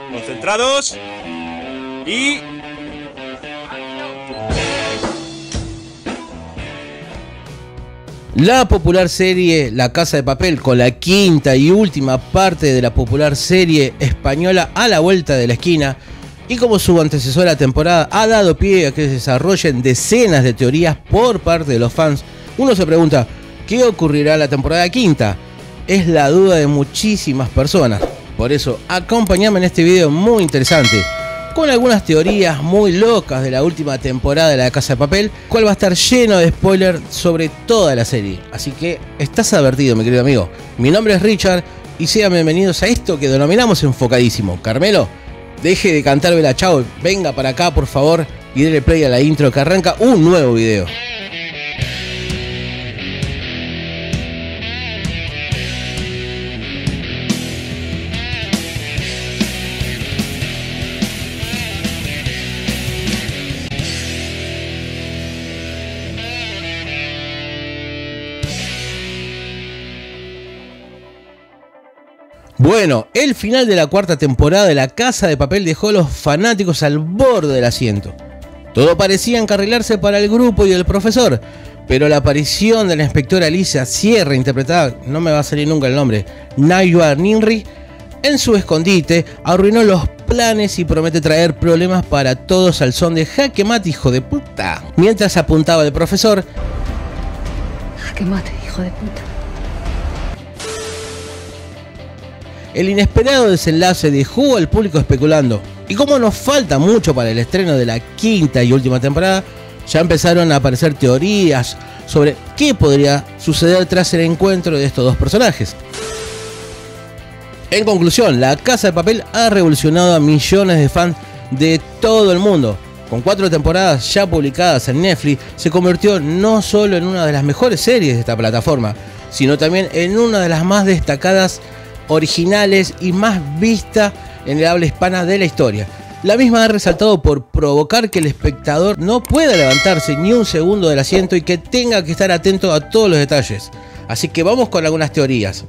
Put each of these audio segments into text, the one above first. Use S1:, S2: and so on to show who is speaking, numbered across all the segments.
S1: Concentrados. Y...
S2: La popular serie La Casa de Papel, con la quinta y última parte de la popular serie española a la vuelta de la esquina, y como su antecesora temporada ha dado pie a que se desarrollen decenas de teorías por parte de los fans, uno se pregunta, ¿qué ocurrirá en la temporada quinta? Es la duda de muchísimas personas. Por eso, acompáñame en este video muy interesante, con algunas teorías muy locas de la última temporada de La Casa de Papel, cual va a estar lleno de spoilers sobre toda la serie. Así que estás advertido, mi querido amigo. Mi nombre es Richard y sean bienvenidos a esto que denominamos Enfocadísimo. Carmelo, deje de cantar Bella Chao, venga para acá por favor y déle play a la intro que arranca un nuevo video. Bueno, el final de la cuarta temporada de La Casa de Papel dejó a los fanáticos al borde del asiento. Todo parecía encarrilarse para el grupo y el profesor, pero la aparición de la inspectora Alicia Sierra, interpretada, no me va a salir nunca el nombre, Najwa Nimri, en su escondite, arruinó los planes y promete traer problemas para todos al son de Jaque Mate, hijo de puta. Mientras apuntaba el profesor,
S3: Jaque Mate, hijo de puta.
S2: El inesperado desenlace dejó al público especulando, y como nos falta mucho para el estreno de la quinta y última temporada, ya empezaron a aparecer teorías sobre qué podría suceder tras el encuentro de estos dos personajes. En conclusión, La Casa de Papel ha revolucionado a millones de fans de todo el mundo. Con 4 temporadas ya publicadas en Netflix, se convirtió no solo en una de las mejores series de esta plataforma, sino también en una de las más destacadas, originales y más vista en el habla hispana de la historia. La misma ha resaltado por provocar que el espectador no pueda levantarse ni un segundo del asiento y que tenga que estar atento a todos los detalles. Así que vamos con algunas teorías.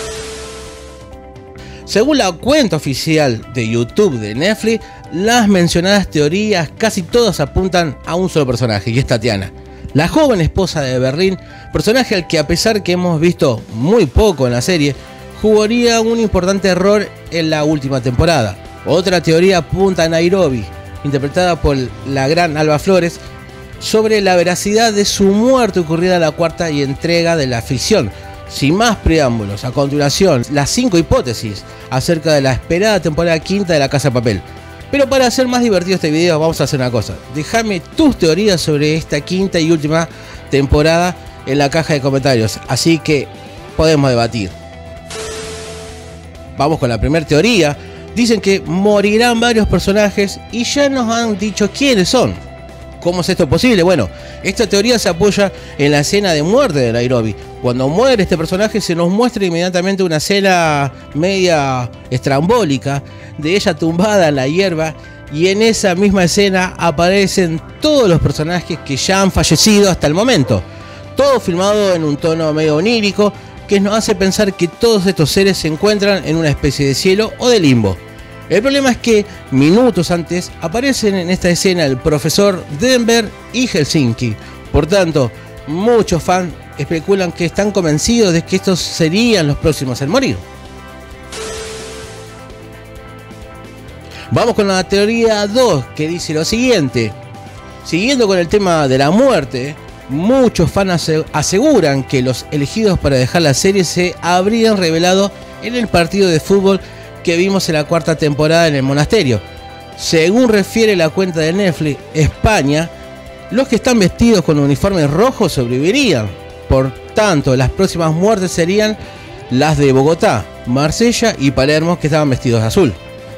S2: Según la cuenta oficial de YouTube de Netflix, las mencionadas teorías casi todas apuntan a un solo personaje, y es Tatiana, la joven esposa de Berlín, personaje al que, a pesar que hemos visto muy poco en la serie, jugaría un importante rol en la última temporada. Otra teoría apunta a Nairobi, interpretada por la gran Alba Flores, sobre la veracidad de su muerte ocurrida en la cuarta entrega de la ficción. Sin más preámbulos, a continuación, las 5 hipótesis acerca de la esperada temporada quinta de La Casa de Papel. Pero para hacer más divertido este video, vamos a hacer una cosa. Déjame tus teorías sobre esta quinta y última temporada en la caja de comentarios, así que podemos debatir. Vamos con la primera teoría. Dicen que morirán varios personajes y ya nos han dicho quiénes son. ¿Cómo es esto posible? Bueno, esta teoría se apoya en la escena de muerte de Nairobi. Cuando muere este personaje se nos muestra inmediatamente una escena media estrambólica de ella tumbada en la hierba, y en esa misma escena aparecen todos los personajes que ya han fallecido hasta el momento. Todo filmado en un tono medio onírico, que nos hace pensar que todos estos seres se encuentran en una especie de cielo o de limbo. El problema es que minutos antes aparecen en esta escena el profesor Denver y Helsinki. Por tanto, muchos fans especulan que están convencidos de que estos serían los próximos en morir. Vamos con la teoría 2, que dice lo siguiente. Siguiendo con el tema de la muerte, muchos fans aseguran que los elegidos para dejar la serie se habrían revelado en el partido de fútbol que vimos en la cuarta temporada en el monasterio. Según refiere la cuenta de Netflix España, los que están vestidos con uniformes rojos sobrevivirían. Por tanto, las próximas muertes serían las de Bogotá, Marsella y Palermo, que estaban vestidos de azul.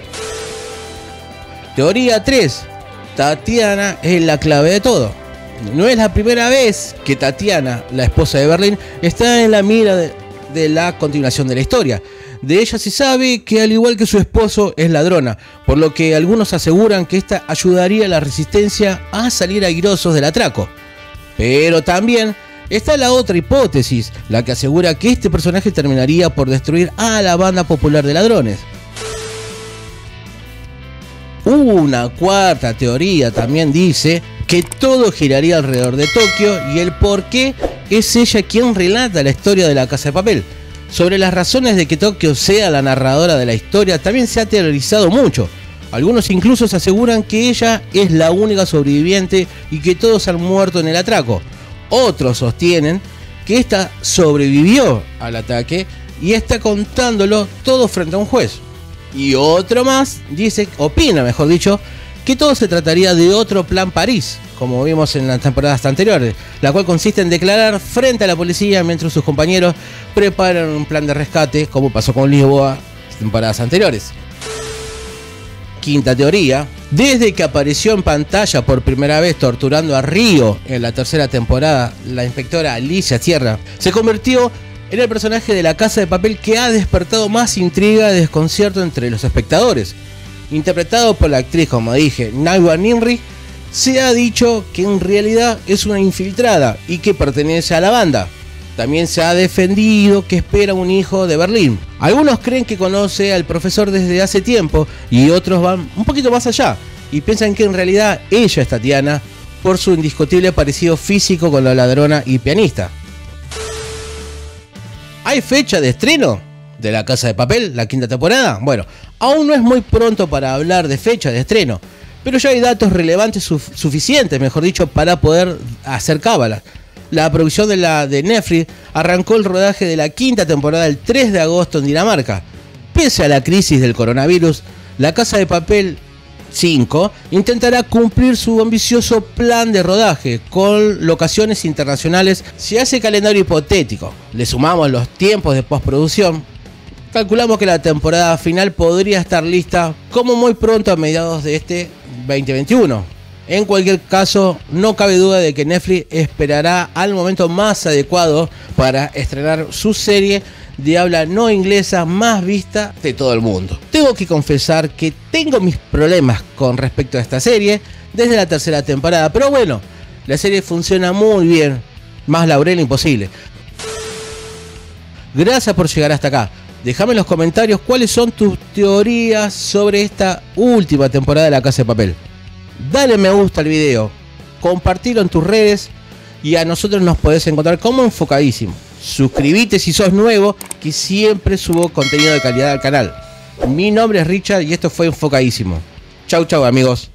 S2: Teoría 3. Tatiana es la clave de todo. No es la primera vez que Tatiana, la esposa de Berlín, está en la mira de la continuación de la historia. De ella se sabe que, al igual que su esposo, es ladrona, por lo que algunos aseguran que esta ayudaría a la resistencia a salir airosos del atraco. Pero también está la otra hipótesis, la que asegura que este personaje terminaría por destruir a la banda popular de ladrones. Una cuarta teoría también dice que todo giraría alrededor de Tokio y el por qué es ella quien relata la historia de la Casa de Papel. Sobre las razones de que Tokio sea la narradora de la historia también se ha teorizado mucho. Algunos incluso se aseguran que ella es la única sobreviviente y que todos han muerto en el atraco. Otros sostienen que esta sobrevivió al ataque y está contándolo todo frente a un juez. Y otro más opina, mejor dicho, que todo se trataría de otro plan París, como vimos en las temporadas anteriores, la cual consiste en declarar frente a la policía mientras sus compañeros preparan un plan de rescate, como pasó con Lisboa en temporadas anteriores. Quinta teoría: desde que apareció en pantalla por primera vez torturando a Río en la tercera temporada, la inspectora Alicia Sierra se convirtió en el personaje de la Casa de Papel que ha despertado más intriga y desconcierto entre los espectadores. Interpretado por la actriz, como dije, Nawa Nimri, se ha dicho que en realidad es una infiltrada y que pertenece a la banda. También se ha defendido que espera un hijo de Berlín. Algunos creen que conoce al profesor desde hace tiempo y otros van un poquito más allá y piensan que en realidad ella es Tatiana por su indiscutible parecido físico con la ladrona y pianista. ¿Hay fecha de estreno de La Casa de Papel, la quinta temporada? Bueno, aún no es muy pronto para hablar de fecha de estreno, pero ya hay datos relevantes suficientes, mejor dicho, para poder hacer cábala. La producción de Netflix arrancó el rodaje de la quinta temporada el 3 de agosto en Dinamarca. Pese a la crisis del coronavirus, La Casa de Papel 5 intentará cumplir su ambicioso plan de rodaje con locaciones internacionales. Si a ese calendario hipotético le sumamos los tiempos de postproducción, calculamos que la temporada final podría estar lista como muy pronto a mediados de este 2021. En cualquier caso, no cabe duda de que Netflix esperará al momento más adecuado para estrenar su serie de habla no inglesa más vista de todo el mundo. Tengo que confesar que tengo mis problemas con respecto a esta serie desde la tercera temporada, pero bueno, la serie funciona muy bien, más laurel imposible. Gracias por llegar hasta acá. Déjame en los comentarios cuáles son tus teorías sobre esta última temporada de La Casa de Papel. Dale me gusta al video, compartilo en tus redes y a nosotros nos podés encontrar como Enfocadísimo. Suscríbete si sos nuevo, que siempre subo contenido de calidad al canal. Mi nombre es Richard y esto fue Enfocadísimo. Chau chau amigos.